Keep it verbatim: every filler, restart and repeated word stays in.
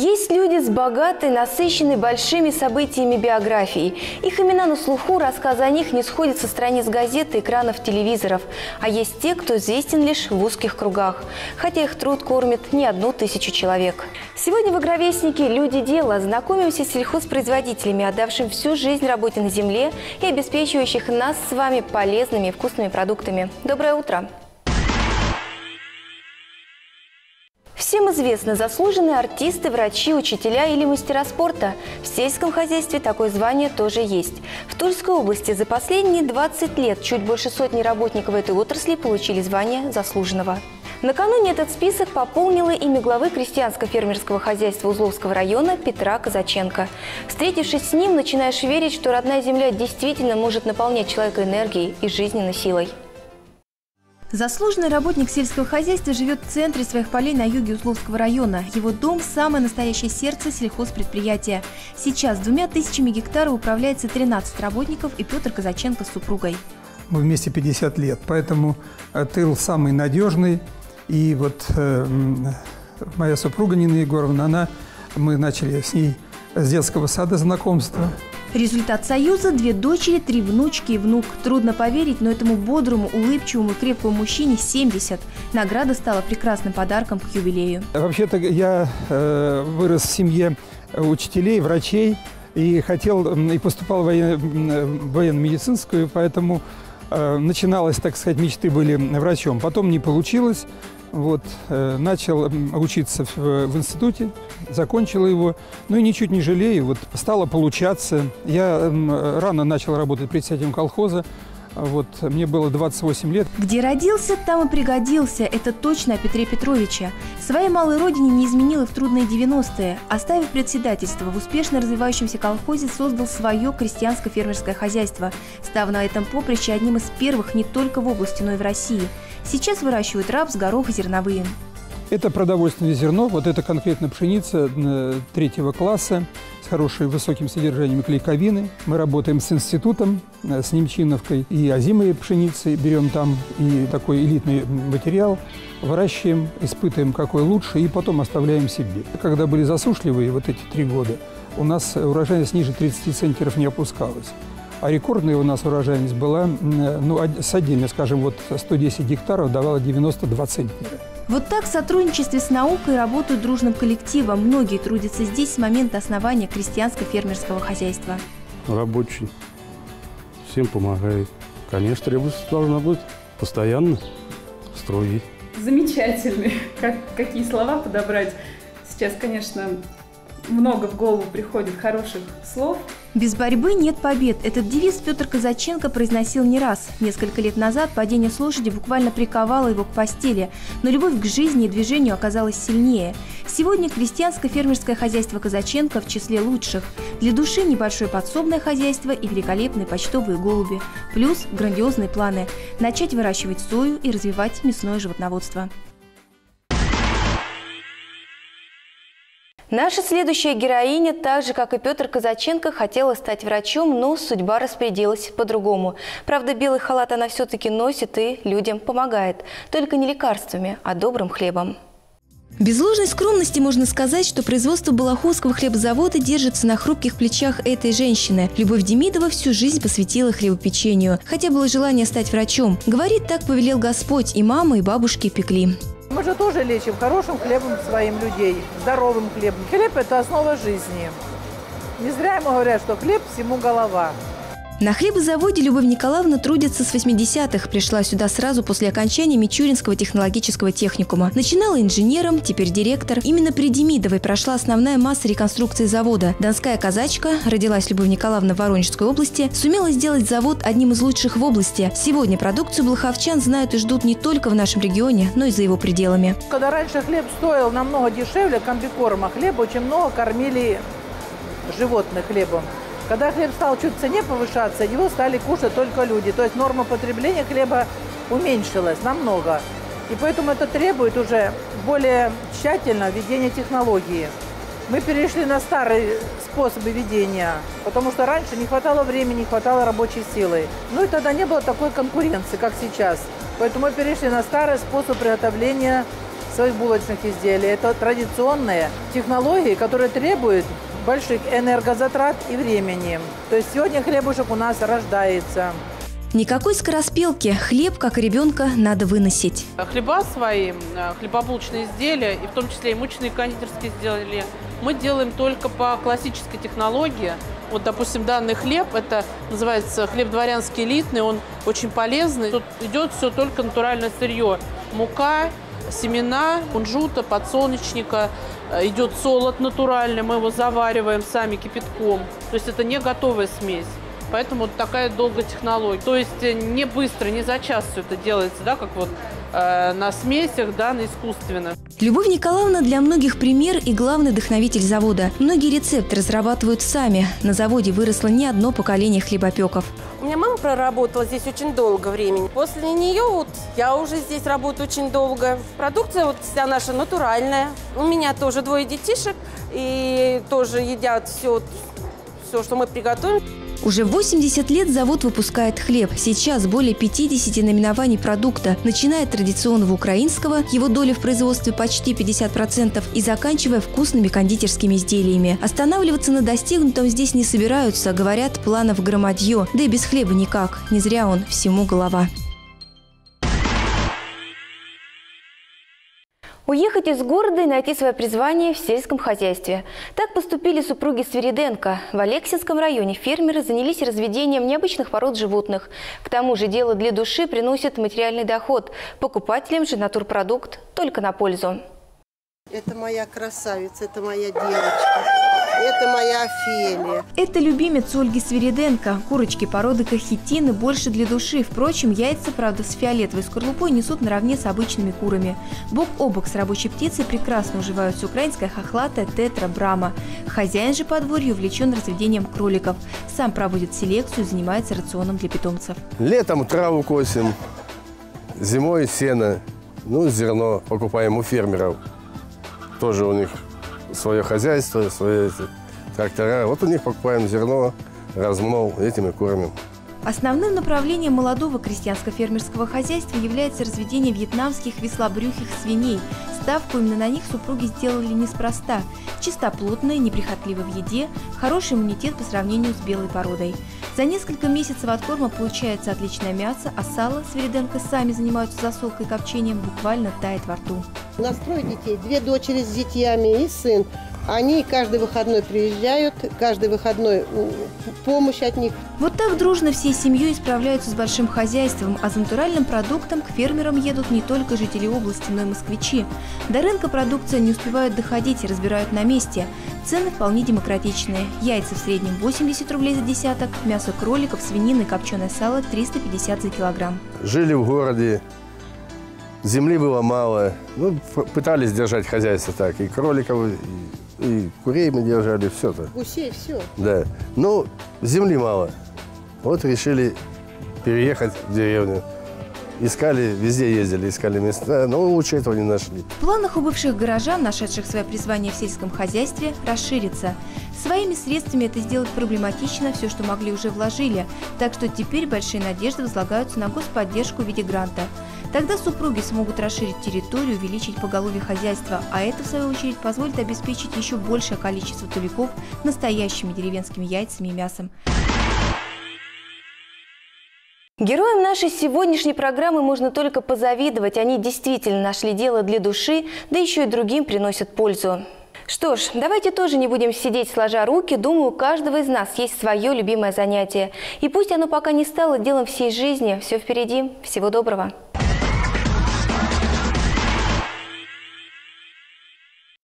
Есть люди с богатой, насыщенной большими событиями биографией. Их имена на слуху, рассказы о них не сходят со страниц газет и экранов телевизоров. А есть те, кто известен лишь в узких кругах, хотя их труд кормит не одну тысячу человек. Сегодня в «Агровестнике» «Люди дела» знакомимся с сельхозпроизводителями, отдавшими всю жизнь работе на земле и обеспечивающих нас с вами полезными и вкусными продуктами. Доброе утро! Всем известно, заслуженные артисты, врачи, учителя или мастера спорта. В сельском хозяйстве такое звание тоже есть. В Тульской области за последние двадцать лет чуть больше сотни работников этой отрасли получили звание заслуженного. Накануне этот список пополнила имя главы крестьянско-фермерского хозяйства Узловского района Петра Казаченко. Встретившись с ним, начинаешь верить, что родная земля действительно может наполнять человека энергией и жизненной силой. Заслуженный работник сельского хозяйства живет в центре своих полей на юге Узловского района. Его дом – самое настоящее сердце сельхозпредприятия. Сейчас двумя тысячами гектаров управляется тринадцать работников и Петр Казаченко с супругой. Мы вместе пятьдесят лет, поэтому тыл самый надежный. И вот э, моя супруга Нина Егоровна, она, мы начали с ней с детского сада знакомства. Результат союза – две дочери, три внучки и внук. Трудно поверить, но этому бодрому, улыбчивому и крепкому мужчине семьдесят. Награда стала прекрасным подарком к юбилею. Вообще-то я э, вырос в семье учителей, врачей и хотел, и поступал в военно-медицинскую, поэтому э, начиналось, так сказать, мечты были врачом. Потом не получилось. Вот, э, начал учиться в, в институте, закончил его, ну и ничуть не жалею, вот стало получаться. Я э, рано начал работать председателем колхоза, вот, мне было двадцать восемь лет. Где родился, там и пригодился, это точно о Петре Петровиче. Своей малой родине не изменил и в трудные девяностые. Оставив председательство, в успешно развивающемся колхозе создал свое крестьянско-фермерское хозяйство, став на этом поприще одним из первых не только в области, но и в России. Сейчас выращивают рапс, горох и зерновые. Это продовольственное зерно, вот это конкретно пшеница третьего класса с хорошим высоким содержанием клейковины. Мы работаем с институтом, с Немчиновкой и озимой пшеницей, берем там и такой элитный материал, выращиваем, испытываем, какой лучше, и потом оставляем себе. Когда были засушливые вот эти три года, у нас урожайность ниже тридцати центнеров не опускалась. А рекордная у нас урожайность была, ну, с отдельно, скажем, вот сто десять гектаров давала девяносто два центнера. Вот так в сотрудничестве с наукой работают дружным коллективом. Многие трудятся здесь с момента основания крестьянско-фермерского хозяйства. Рабочий. Всем помогает. Конечно, требовательность должна быть постоянно, строгий. Замечательный. Как, какие слова подобрать? Сейчас, конечно, много в голову приходит хороших слов. Без борьбы нет побед. Этот девиз Петр Казаченко произносил не раз. Несколько лет назад падение с лошади буквально приковало его к постели, но любовь к жизни и движению оказалась сильнее. Сегодня крестьянско-фермерское хозяйство Казаченко в числе лучших. Для души небольшое подсобное хозяйство и великолепные почтовые голуби. Плюс грандиозные планы – начать выращивать сою и развивать мясное животноводство. Наша следующая героиня, так же, как и Петр Казаченко, хотела стать врачом, но судьба распорядилась по-другому. Правда, белый халат она все-таки носит и людям помогает. Только не лекарствами, а добрым хлебом. Без ложной скромности можно сказать, что производство Балаховского хлебозавода держится на хрупких плечах этой женщины. Любовь Демидова всю жизнь посвятила хлебопечению. Хотя было желание стать врачом. Говорит, так повелел Господь, и мама, и бабушки пекли. Мы же тоже лечим хорошим хлебом своим людей, здоровым хлебом. Хлеб – это основа жизни. Не зря ему говорят, что хлеб всему голова. На хлебозаводе Любовь Николаевна трудится с восьмидесятых. Пришла сюда сразу после окончания Мичуринского технологического техникума. Начинала инженером, теперь директор. Именно при Демидовой прошла основная масса реконструкции завода. Донская казачка, родилась Любовь Николаевна в Воронежской области, сумела сделать завод одним из лучших в области. Сегодня продукцию балаховчан знают и ждут не только в нашем регионе, но и за его пределами. Когда раньше хлеб стоил намного дешевле комбикорма, хлеба очень много кормили животных хлебом. Когда хлеб стал чуть в цене повышаться, его стали кушать только люди. То есть норма потребления хлеба уменьшилась намного. И поэтому это требует уже более тщательного ведения технологии. Мы перешли на старые способы ведения, потому что раньше не хватало времени, не хватало рабочей силы. Ну и тогда не было такой конкуренции, как сейчас. Поэтому мы перешли на старый способ приготовления своих булочных изделий. Это традиционные технологии, которые требуют больших энергозатрат и времени. То есть сегодня хлебушек у нас рождается. Никакой скороспелки. Хлеб, как и ребенка, надо выносить. Хлеба свои, хлебобулочные изделия, и в том числе и мучные кондитерские изделия, мы делаем только по классической технологии. Вот, допустим, данный хлеб, это называется хлеб дворянский элитный, он очень полезный. Тут идет все только натуральное сырье. Мука, семена, кунжута, подсолнечника, идет солод натуральный, мы его завариваем сами кипятком. То есть это не готовая смесь. Поэтому вот такая долгая технология. То есть не быстро, не за час все это делается, да, как вот э, на смесях, да, на искусственно. Любовь Николаевна для многих пример и главный вдохновитель завода. Многие рецепты разрабатывают сами. На заводе выросло не одно поколение хлебопеков. У меня мама проработала здесь очень долго времени. После нее вот я уже здесь работаю очень долго. Продукция вот вся наша натуральная. У меня тоже двое детишек и тоже едят все, все, что мы приготовим. Уже восемьдесят лет завод выпускает хлеб. Сейчас более пятидесяти наименований продукта, начиная от традиционного украинского, его доля в производстве почти пятьдесят процентов, и заканчивая вкусными кондитерскими изделиями. Останавливаться на достигнутом здесь не собираются, говорят, планов громадье, да и без хлеба никак. Не зря он всему голова. Уехать из города и найти свое призвание в сельском хозяйстве. Так поступили супруги Свириденко. В Алексинском районе фермеры занялись разведением необычных пород животных. К тому же дело для души приносит материальный доход. Покупателям же натурпродукт только на пользу. Это моя красавица, это моя девочка, это моя Офелия. Это любимец Ольги Свириденко. Курочки породы кахетины больше для души. Впрочем, яйца, правда, с фиолетовой скорлупой несут наравне с обычными курами. Бок о бок с рабочей птицей прекрасно уживаются украинская хохлатая тетра Брама. Хозяин же подворья увлечен разведением кроликов. Сам проводит селекцию, занимается рационом для питомцев. Летом траву косим, зимой сено, ну, зерно покупаем у фермеров. Тоже у них свое хозяйство, свои эти трактора. Вот у них покупаем зерно, размнол, этим и кормим. Основным направлением молодого крестьянско-фермерского хозяйства является разведение вьетнамских веслобрюхих свиней. Ставку именно на них супруги сделали неспроста. Чистоплотные, неприхотливы в еде, хороший иммунитет по сравнению с белой породой. За несколько месяцев откорма получается отличное мясо, а сало Свириденко сами занимаются засолкой и копчением, буквально тает во рту. У нас трое детей, две дочери с детьями и сын. Они каждый выходной приезжают, каждый выходной помощь от них. Вот так дружно всей семьей справляются с большим хозяйством, а за натуральным продуктом к фермерам едут не только жители области, но и москвичи. До рынка продукция не успевают доходить и разбирают на месте. Цены вполне демократичные. Яйца в среднем восемьдесят рублей за десяток, мясо кроликов, свинины и копченое сало триста пятьдесят за килограмм. Жили в городе, земли было мало. Ну, пытались держать хозяйство так, и кроликов, и... И курей мы держали, все-то. Гусей, все. Да. Ну, земли мало. Вот решили переехать в деревню. Искали, везде ездили, искали места, но лучше этого не нашли. В планах у бывших горожан, нашедших свое призвание в сельском хозяйстве, расшириться. Своими средствами это сделать проблематично, все, что могли, уже вложили. Так что теперь большие надежды возлагаются на господдержку в виде гранта. Тогда супруги смогут расширить территорию, увеличить поголовье хозяйства, а это, в свою очередь, позволит обеспечить еще большее количество туликов настоящими деревенскими яйцами и мясом. Героям нашей сегодняшней программы можно только позавидовать. Они действительно нашли дело для души, да еще и другим приносят пользу. Что ж, давайте тоже не будем сидеть сложа руки. Думаю, у каждого из нас есть свое любимое занятие. И пусть оно пока не стало делом всей жизни, все впереди. Всего доброго.